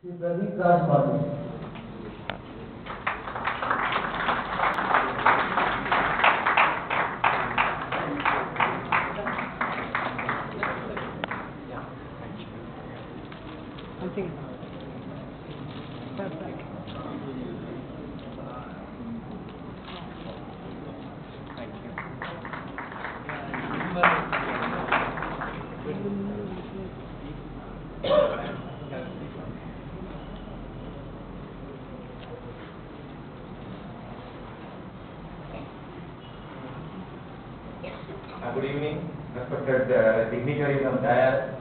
Shri Pradeep Raj Martin. Something. Perfect. Good evening, respected dignitaries on dais.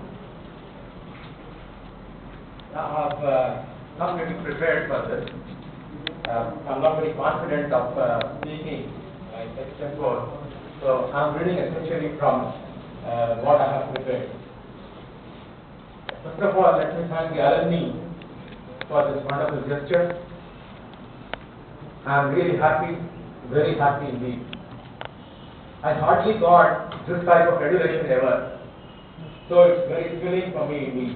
I have not really prepared for this. I'm not very confident of speaking like extempore, so I'm reading essentially from what I have prepared. First of all, let me thank the alumni for this wonderful gesture. I'm really happy, very happy indeed. I hardly got this type of education ever, so it's very thrilling for me indeed.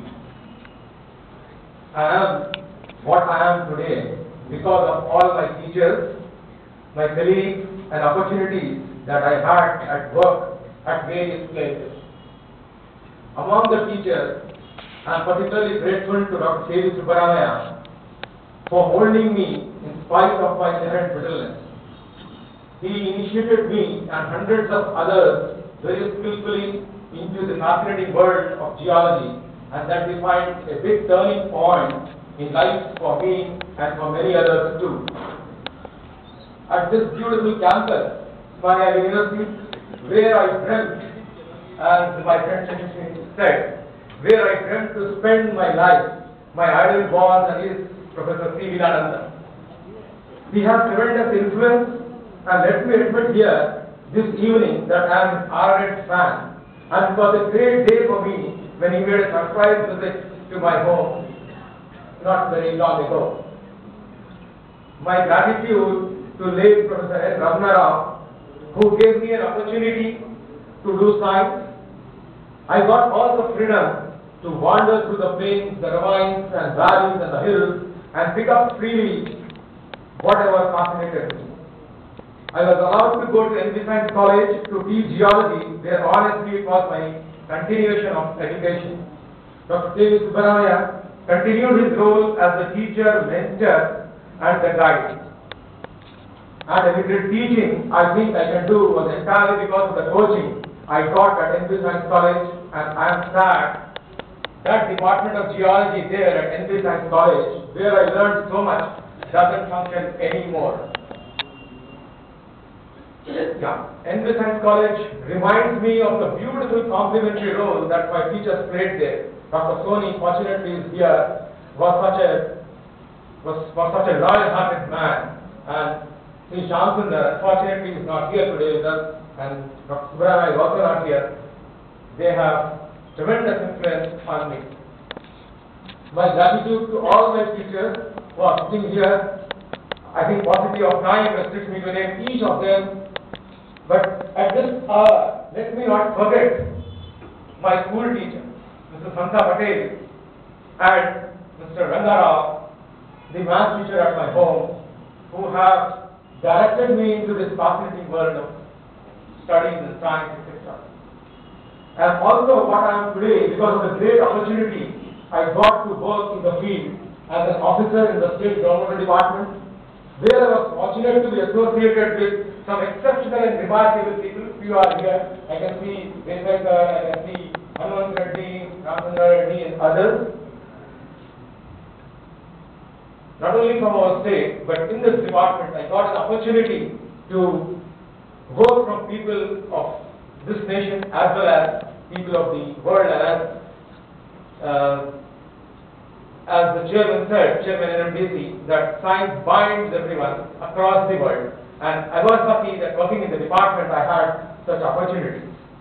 I am what I am today because of all my teachers, my colleagues and opportunities that I had at work at various places. Among the teachers, I am particularly grateful to Dr. K.V. Subbaramaya for molding me in spite of my inherent brittleness. He initiated me and hundreds of others very skillfully into the fascinating world of geology, and that defined a big turning point in life for me and for many others too. At this beautiful campus, Osmania University, where I dreamt, as my friend said, where I dreamt to spend my life, my idol was and is Professor C. Vilananda. He has tremendous influence. And let me admit here, this evening, that I am an ardent fan. And it was a great day for me when he made a surprise visit to my home not very long ago. My gratitude to late Professor S. Ramana Rao, who gave me an opportunity to do science. I got all the freedom to wander through the plains, the ravines and valleys and the hills and pick up freely whatever fascinated me. I was allowed to go to NV Science College to teach geology, where honestly it was my continuation of education. Dr. K.V. Subbaramaya continued his role as the teacher, mentor and the guide. And if it is teaching, I think I can do was entirely because of the coaching I got at NV Science College, and I am sad that Department of Geology there at NV Science College, where I learned so much, doesn't function anymore. NV Science College reminds me of the beautiful complementary role that my teachers played there. Dr. Soni, fortunately, is here, was such a loyal-hearted man, and Sri Shamsundar, unfortunately, is not here today with us, and Dr. Subbaramaya is also not here. They have tremendous influence on me. My gratitude to all my teachers who are sitting here. I think paucity of time restricts me to name each of them. But at this hour, let me not forget my school teacher, Mr. Santa Patel, and Mr. Rangarao, the math teacher at my home, who have directed me into this fascinating world of studying the science, etc. And also what I am today because of the great opportunity I got to work in the field as an officer in the state government department, where I was fortunate to be associated with some exceptional and remarkable people. Few are here. I can see Vesakar, I can see Hanuman Reddy, Ramchandra Reddy and others. Not only from our state, but in this department, I got an opportunity to work from people of this nation as well as people of the world, and as the chairman said, Chairman NMDC, that science binds everyone across the world. And I was lucky that working in the department I had such opportunities.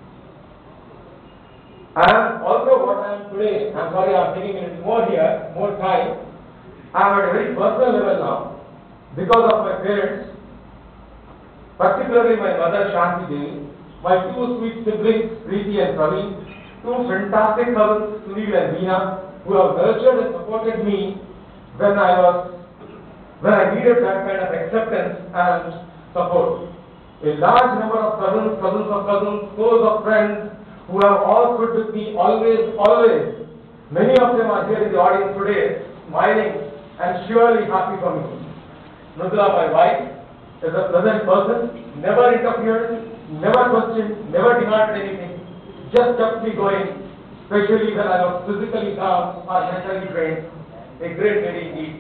And also what I am today, I'm sorry I'm taking a little more here, more time. I am at a very personal level now because of my parents, particularly my mother Shanti Devi, my two sweet siblings Preeti and Praveen, two fantastic cousins Sunil and Veena, who have nurtured and supported me when I needed that kind of acceptance and support. A large number of cousins, cousins of cousins, scores of friends who have all stood with me always, always. Many of them are here in the audience today, smiling and surely happy for me. Mridula, my wife, is a pleasant person, never interfered, never questioned, never demanded anything, just kept me going, especially when I was physically down or mentally drained. A great lady indeed.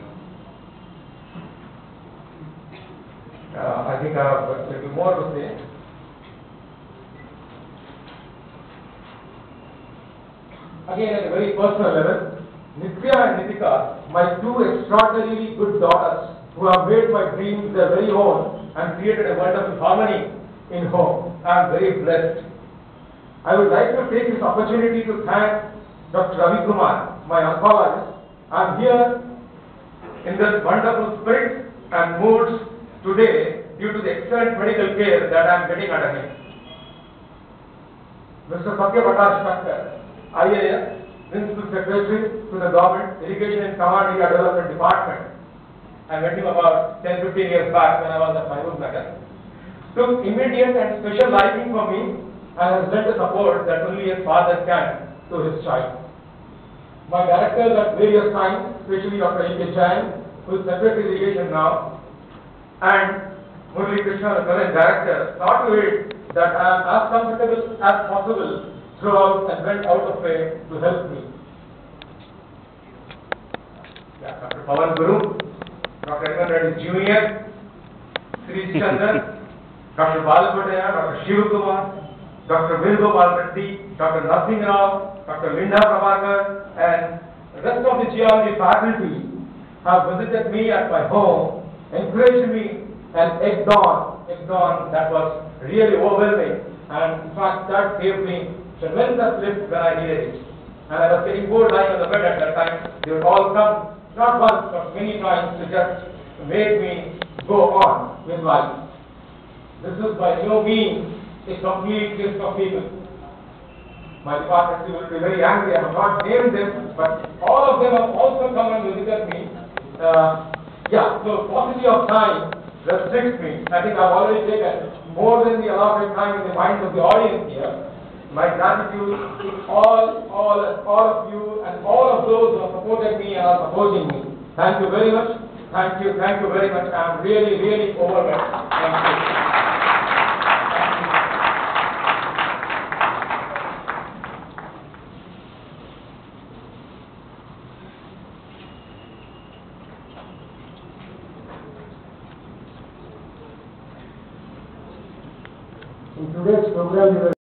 I think I have a little more to say. Again, at a very personal level, Nitya and Nitika, my two extraordinarily good daughters, who have made my dreams their very own and created a wonderful harmony in home. I am very blessed. I would like to take this opportunity to thank Dr. Ravi Kumar, my oncologist. I am here in this wonderful spirit and moods today due to the excellent medical care that I am getting under him. Mr. Satya Prakash Thakkar, IAS, Principal Secretary to the Government Irrigation and Command Area Development Department. I met him about 10-15 years back when I was at Mahbubnagar. Took immediate and special liking for me and has lent the support that only a father can to his child. My directors at various times, especially Dr. A.K. Jain, who is Secretary Irrigation now, and Murali Krishna, the current director, saw to it that I am as comfortable as possible throughout and went out of way to help me. Yeah, Dr. Pawan Guru, Dr. Edmund Reddy Jr., Sri Chandan, Dr. Balapataya, Dr. Shiv Kumar, Dr. Venugopal Reddy, Dr. Narsingh Rao, Dr. Linda Prabhakar, and the rest of the geology faculty have visited me at my home, encouraged me, and egged on. That was really overwhelming, and in fact that gave me tremendous lift when I needed it. And I was getting bored lying on the bed at that time. They would all come, not once but many times, to just make me go on with life. This is by no means a complete list of people. My department will be very angry. I have not named them, but all of them have also come and visited me. So paucity of time restricts me. I think I've already taken more than the allotted time in the minds of the audience here. My gratitude to all of you and all of those who have supported me and are supporting me. Thank you very much. Thank you very much. I am really, really overwhelmed. Thank you. In today's program,